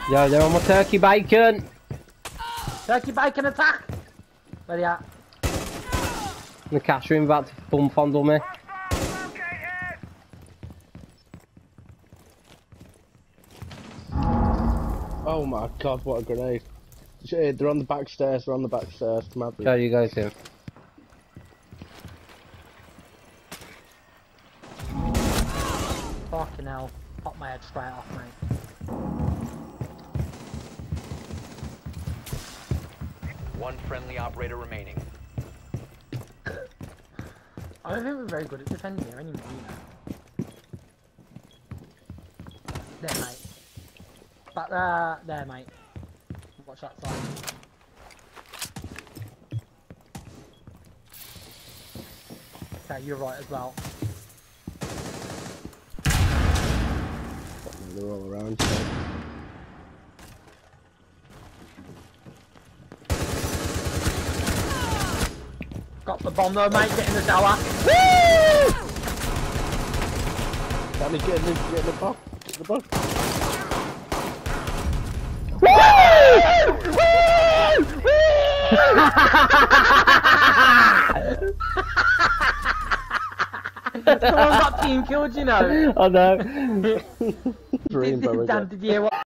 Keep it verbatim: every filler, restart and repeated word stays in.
Yo, they're on my turkey bacon! Turkey bacon attack! Where are you at? In the cash room about to bum fondle me. Oh my god, what a grenade. Shit, they're on the back stairs, they're on the back stairs. Come out. Go, you go too. Fucking hell. Pop my head straight off, mate. One friendly operator remaining. I don't think we're very good at defending here anymore, you know. There, mate. Back there, there, mate. Watch that side. Okay, you're right as well. They're all around. So. Got the bomb though, mate. Get in the tower. Woo! Danny, get in the, get in the box. Get in the box. Someone got team killed, you know. I know. Dream, did, did, Dan, did you hear what?